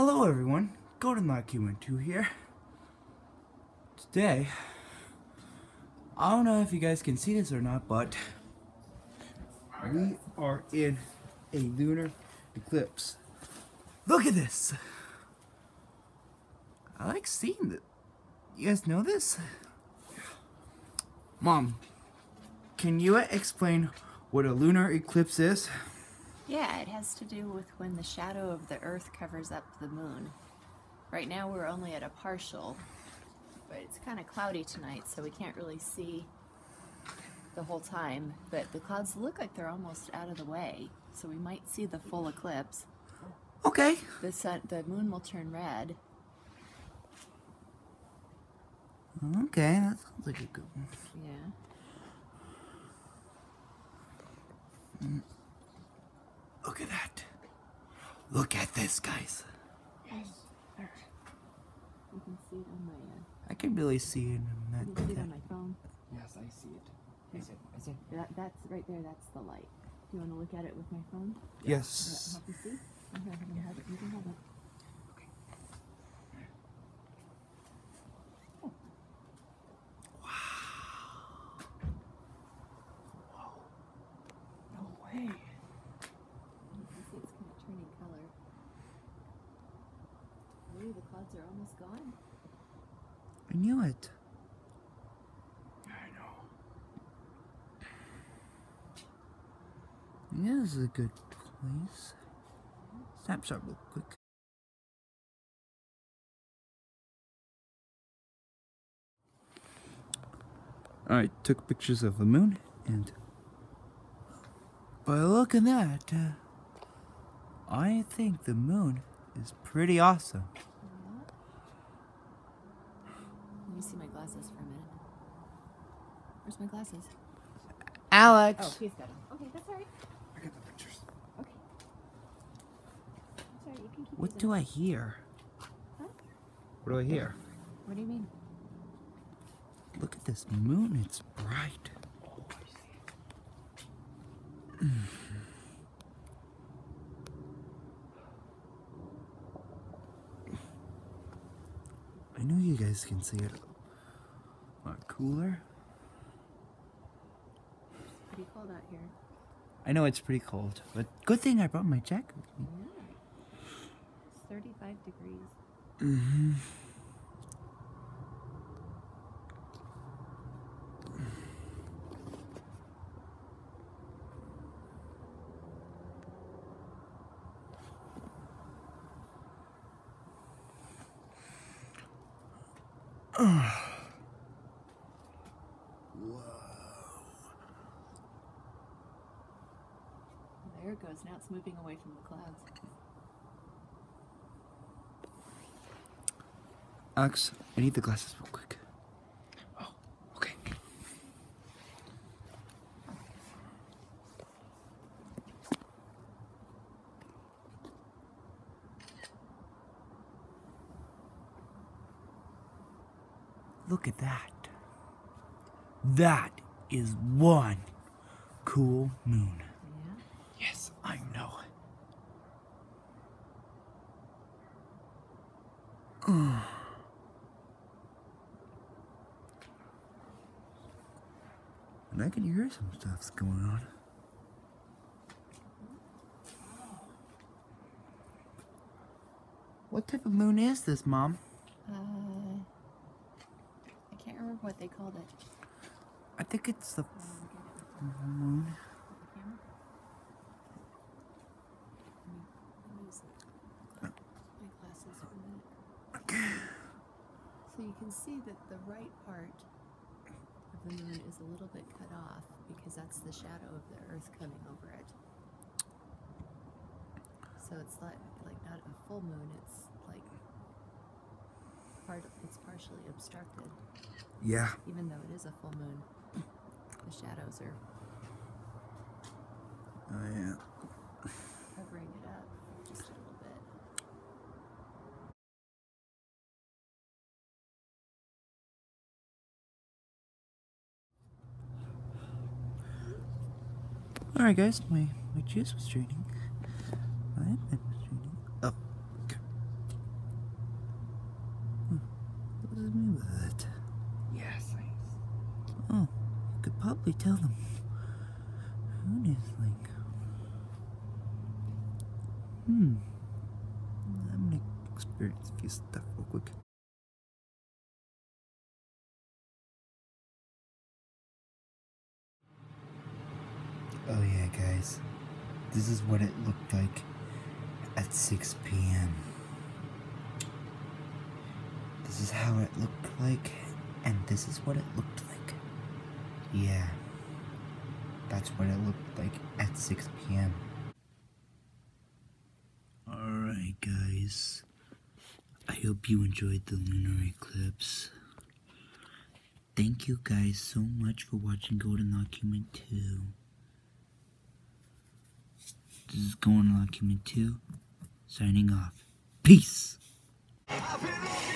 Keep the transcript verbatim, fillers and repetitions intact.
Hello everyone, Golden Lock Q one two here. Today, I don't know if you guys can see this or not, but we are in a lunar eclipse. Look at this! I like seeing it. You guys know this? Mom, can you explain what a lunar eclipse is? Yeah, it has to do with when the shadow of the Earth covers up the moon. Right now we're only at a partial, but it's kind of cloudy tonight, so we can't really see the whole time. But the clouds look like they're almost out of the way, so we might see the full eclipse. Okay. The sun, the moon will turn red. Okay, that sounds like a good one. Yeah. Mm. Look at that. Look at this, guys. Yes. You can see it on my uh, I can really see it in that. You can see it on my phone. Yes, I see it. Is it? Is it? That, that's right there. That's the light. Do you want to look at it with my phone? Yes. Help you see? Okay, you can have it. You can have it. No way. You can see it's kind of turning color. Ooh, the clouds are almost gone. I knew it. I know. Yeah, this is a good place. Snapshot real quick. Alright, took pictures of the moon, and by looking at that, uh, I think the moon is pretty awesome. Let me see my glasses for a minute. Where's my glasses? Alex! Oh, he's got them. Okay, that's alright. I got the pictures. Okay. That's alright, you can keep What using do them. I hear? Huh? What do I hear? What do you mean? Look at this moon, it's bright. Oh, I see it. I know you guys can see it. A lot cooler. It's pretty cold out here. I know it's pretty cold, but good thing I brought my jacket with me. Yeah. It's thirty-five degrees. Mm-hmm. There it goes. Now it's moving away from the clouds. Alex, I need the glasses real quick. Oh, okay. Look at that. That is one cool moon. Yeah. Yes, I know. And I can hear some stuff's going on. What type of moon is this, Mom? Uh, I can't remember what they called it. I think it's the Um, get it with moon. the camera. Let me, let me use my glasses for a minute. So you can see that the right part of the moon is a little bit cut off because that's the shadow of the Earth coming over it. So it's like like not a full moon. It's like part. It's partially obstructed, Yeah. even though it is a full moon. The shadows are Oh, yeah. covering it up just a little bit. Alright, guys, my, my juice was draining. My iPad was draining. Oh, okay. tell them. Moon is like, hmm. I'm gonna experience a few stuff real quick. Oh yeah, guys. This is what it looked like at six p m This is how it looked like, and this is what it looked like. Yeah. That's what it looked like at six p m Alright, guys. I hope you enjoyed the lunar eclipse. Thank you guys so much for watching Golden Document two. This is Golden Document two, signing off. Peace!